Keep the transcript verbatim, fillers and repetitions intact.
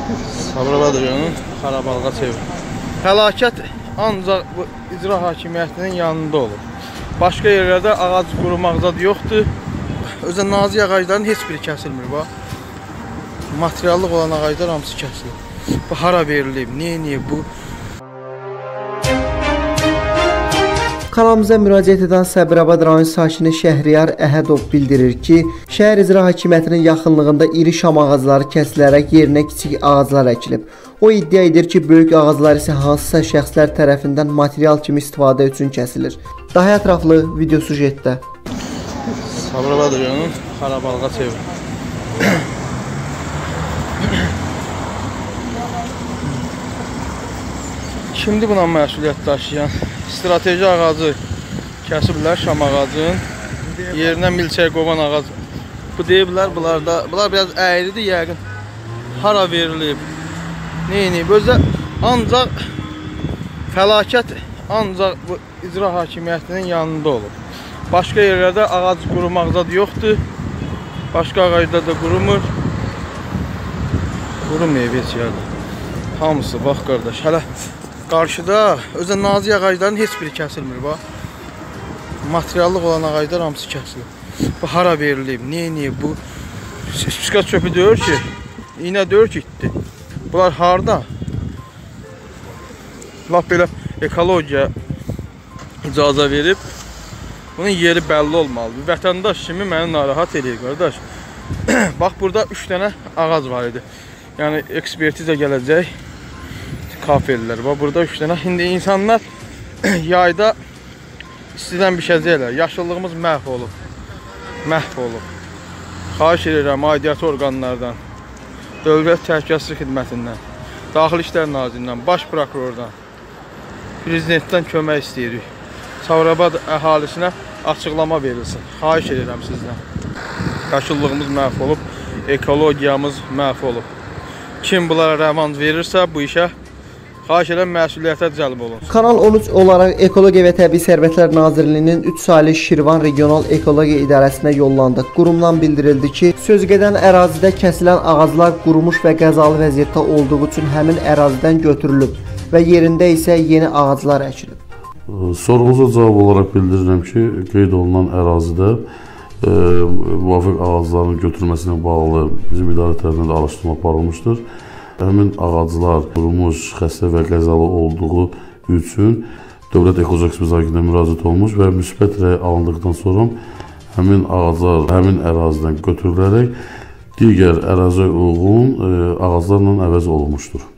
Sabirabad rayonunun Xarabalığa çevir. Fəlakət ancaq bu icra hakimiyyətinin yanında olur. Başqa yerlərdə ağac qurumaqda yoxdur. Özə nazik ağacların heç biri kəsilmir. Bax. Materiallıq olan ağaclar hamısı kəsilir. Bu hara verilib, niyə, niyə bu? Kanalımıza müraciət edən Sabirabad rayon sakini Şəhriyar Əhədov bildirir ki, şəhər icra hakimiyyətinin yaxınlığında iri şam ağacları kəsilərək yerinə kiçik ağaclar əkilib. O iddia edir ki, böyük ağaclar isə hansısa şəxslər tərəfindən material kimi istifadə üçün kəsilir. Daha ətraflı video sujetdə. Sabirabad rayonunun Xarabalığa çevir. Şimdi buna məsuliyyət daşıyan strateji ağacı kəsiblər, şam ağacının yerinə milçək qovan ağac. Bu deyiblər, bunlar da, bunlar biraz əyridir yəqin. Hara verilib, neyinib? Özə ancaq fəlakət ancaq bu icra hakimiyyətinin yanında olur. Başqa yerlərdə ağac qurumaqda yoxdur. Başqa ağacda da qurumur. Qurumayıb heç yerdə. Hamısı, bax qardaş, hələ qarşıda özə nazik ağacların heç biri kəsilmir. Bax. Materiallıq olan ağaclar hamısı kəsilir. Bu hara verilib, niyə, niyə bu? Spika çöpü deyir ki, iynə deyir ki, itdi. Bunlar harda? Lap belə ekologiya icazə verib. Bunun yeri bəlli olmalıdır. Vətəndaş kimi məni narahat edir, qardaş. Bax, burada üç dənə ağac var idi. Yəni, ekspertiza gələcək. Kafellər. Bax, burada üç dənə. İndi insanlar yayda istidən bişəcəklər. Yaşıllığımız məhv olub. Məhv olub. Xahiş edirəm aidiyyatı orqanlardan, Dövlət Təhlükəsizlik Xidmətindən, Daxili İşlər Nazirindən, Baş Prokurordan, Prezidentdən kömək istəyirik. Sabirabad əhalisinə açıqlama verilsin. Xahiş edirəm sizdən. Yaşıllığımız məhv olub, ekologiyamız məhv olub. Kim bunlara rəvanc verirsə bu işə, xahiş edirəm məsuliyyətə cəlb olun. Kanal on üç olaraq Ekologiya və Təbii Sərvətlər Nazirliyinin üç saylı Şirvan Regional Ekologiya İdarəsinə yollandı. Qurumdan bildirildi ki, sözügedən ərazidə kəsilən ağaclar qurumuş və qəzalı vəziyyətdə olduğu üçün həmin ərazidən götürülüb və yerində isə yeni ağaclar əkilib. Sorğunuza cavab olaraq bildirirəm ki, qeyd olunan ərazidə e, müvafiq ağacların götürməsinə bağlı bizim idarə tərəfindən də araşdırma aparılmışdır. Həmin ağaclar qurumuş, xəstə və qəzalı olduğu üçün Dövlət Ekoloji Ekspertiza Agentliğinə müraciət olmuş və müsbət rəy alındıqdan sonra həmin ağaclar həmin ərazidən götürülərək digər əraziyə uyğun e, ağaclarla əvəz olunmuşdur.